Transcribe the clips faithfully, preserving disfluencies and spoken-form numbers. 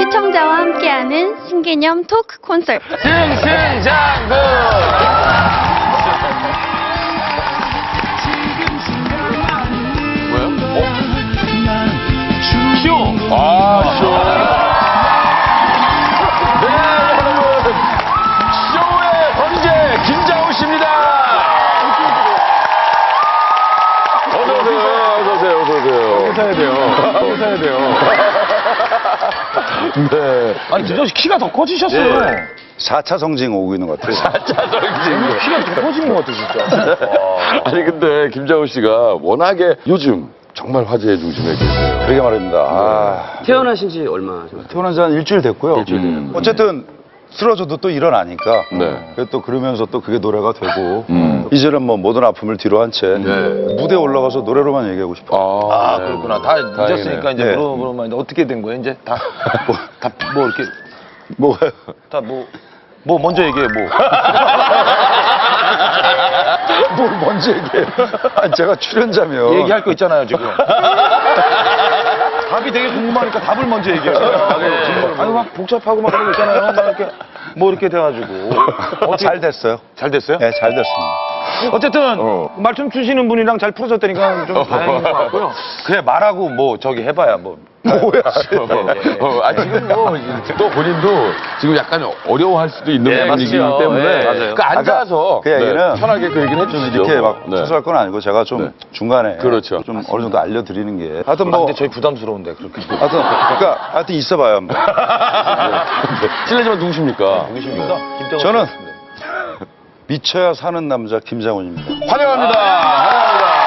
시청자와 함께하는 신개념 토크 콘서트 승승장구. 뭐요? 어? 쇼. 아, 쇼. 네, 여러분. 쇼의 번제 김장훈 씨입니다. 어서 오세요. 어서 오세요. 어서 오세요. 어디 사야 돼요? 어디 사야 돼요? 네. 아니, 김정은 씨 키가 더 커지셨어요. 네. 사 차 성징 오고 있는 것 같아요. 사 차 성징. 키가 더 커진 것 같아, 진짜. 아니 근데 김장훈 씨가 워낙에 요즘 정말 화제의 중심에 계세요. 그러게 말입니다. 아, 태어나신 지 얼마 정도? 태어난 지 한 일주일 됐고요. 일주일 음. 어쨌든 쓰러져도 또 일어나니까. 네. 그래서 또 그러면서 또 그게 노래가 되고. 음. 이제는 뭐 모든 아픔을 뒤로 한 채 네. 무대에 올라가서 노래로만 얘기하고 싶어요. 아, 네. 그렇구나. 다 잊었으니까 이제 네. 물어, 물어보면 이제 어떻게 된 거예요? 이제 다, 뭐, 다, 뭐 이렇게, 뭐가요? 다 뭐, 뭐 먼저 얘기해, 뭐. 뭘 먼저 얘기해요? 아니, 제가 출연자면. 얘기할 거 있잖아요, 지금. 답이 되게 궁금하니까 답을 먼저 얘기해요. 아니, 막 복잡하고 막 그런 거 있잖아요. 막 이렇게, 뭐 이렇게 돼가지고. 어, 잘 됐어요. 잘 됐어요? 네, 잘 됐습니다. 어쨌든 어. 말씀 주시는 분이랑 잘 풀어졌다니까 좀 다행인 것 같고요. 그래 말하고 뭐 저기 해봐야 뭐. 뭐야? 어, 아 지금 뭐 또 본인도 지금 약간 어려워할 수도 있는 네, 분위기이기 맞죠. 때문에 네, 맞아요. 그 앉아서 그 얘기는 네, 편하게 그 얘기는 좀 해주시죠. 이렇게 막 네. 소소할 건 아니고 제가 좀 네. 중간에 그렇죠. 좀 어느 정도 알려드리는 게 하여튼 뭐 근데 저희 부담스러운데 그렇게. 하여튼 그러니까 하여튼 있어봐요 한번. 실례지만 누구십니까? 누구십니까? 김정은 저는 씨였습니다. 미쳐야 사는 남자 김장훈입니다. 환영합니다. 환영합니다.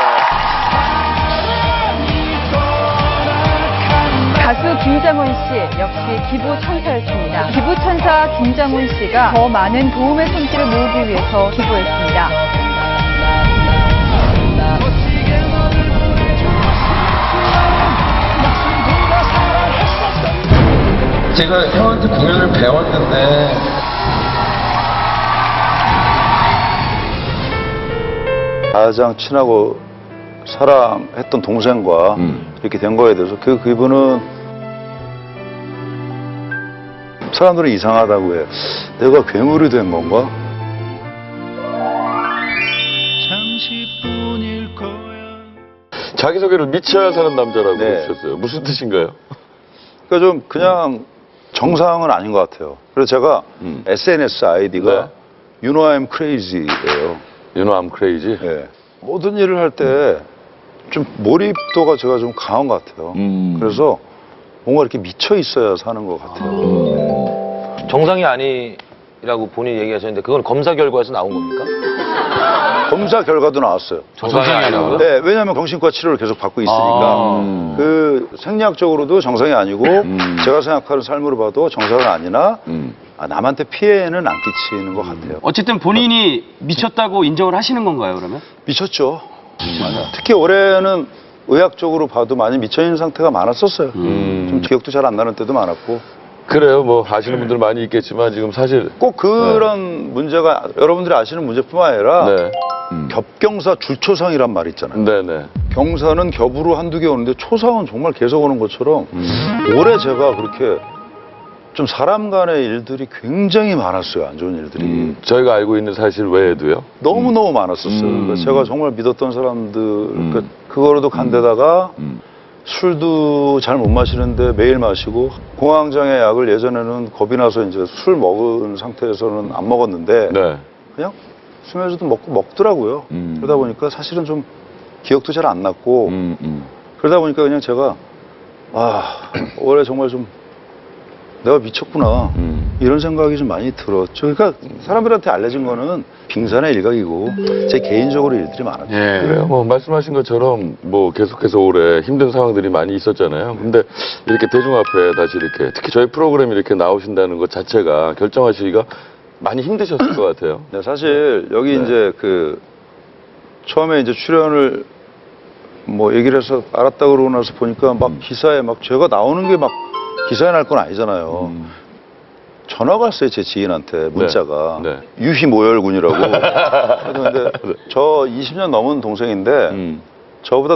가수 김장훈 씨 역시 기부천사였습니다. 기부천사 김장훈 씨가 더 많은 도움의 손길을 모으기 위해서 기부했습니다. 제가 형한테 공연을 배웠는데 가장 친하고 사랑했던 동생과 음. 이렇게 된 거에 대해서 그 그분은 사람들은 이상하다고 해. 내가 괴물이 된 건가? 자기소개를 미쳐야 사는 남자라고 네. 해주셨어요. 무슨 뜻인가요? 그러니까 좀 그냥 정상은 아닌 것 같아요. 그래서 제가 음. 에스엔에스 아이디가 네. You know I'm crazy예요. You know I'm crazy. 예. 모든 일을 할 때 좀 몰입도가 제가 좀 강한 것 같아요. 음. 그래서 뭔가 이렇게 미쳐 있어야 사는 것 같아요. 정상이 아니라고 본인이 얘기하셨는데 그건 검사 결과에서 나온 겁니까? 검사 결과도 나왔어요. 정상이 아니고요? 네, 왜냐하면 정신과 치료를 계속 받고 있으니까 아. 그 생리학적으로도 정상이 아니고 음. 제가 생각하는 삶으로 봐도 정상은 아니나 음. 아, 남한테 피해는 안 끼치는 것 같아요. 어쨌든 본인이 미쳤다고 인정을 하시는 건가요, 그러면? 미쳤죠. 특히 올해는 의학적으로 봐도 많이 미쳐있는 상태가 많았었어요. 음. 좀 기억도 잘 안 나는 때도 많았고 그래요. 뭐 아시는 분들 많이 있겠지만 지금 사실 꼭 그런 문제가 여러분들이 아시는 문제뿐만 아니라 네. 음. 겹경사 줄초상이란 말 있잖아요. 네네. 경사는 겹으로 한두 개 오는데 초상은 정말 계속 오는 것처럼 음. 올해 제가 그렇게 좀 사람 간의 일들이 굉장히 많았어요. 안 좋은 일들이. 음. 저희가 알고 있는 사실 외에도요. 너무너무 많았었어요. 음. 그러니까 제가 정말 믿었던 사람들, 음. 그러니까 그거로도 간 데다가 음. 술도 잘 못 마시는데 매일 마시고 공황장애 약을 예전에는 겁이 나서 이제 술 먹은 상태에서는 안 먹었는데 네. 그냥 숨에서도 먹고 먹더라고요. 음. 그러다 보니까 사실은 좀 기억도 잘 안 났고 음, 음. 그러다 보니까 그냥 제가 아 올해 정말 좀 내가 미쳤구나 음. 이런 생각이 좀 많이 들었죠. 그러니까 사람들한테 알려진 거는 빙산의 일각이고 제 개인적으로 일들이 많았죠. 예. 그래요. 뭐 말씀하신 것처럼 뭐 계속해서 올해 힘든 상황들이 많이 있었잖아요. 근데 이렇게 대중 앞에 다시 이렇게 특히 저희 프로그램이 이렇게 나오신다는 것 자체가 결정하시기가 많이 힘드셨을 것 같아요. 네, 사실 여기 네. 이제 그 처음에 이제 출연을 뭐 얘기를 해서 알았다 그러고 나서 보니까 막 음. 기사에 막 제가 나오는 게 막 기사에 날 건 아니잖아요. 음. 전화가 왔어요, 제 지인한테 문자가. 네. 유희 모열군이라고. 근데 저 이십 년 넘은 동생인데 음. 저보다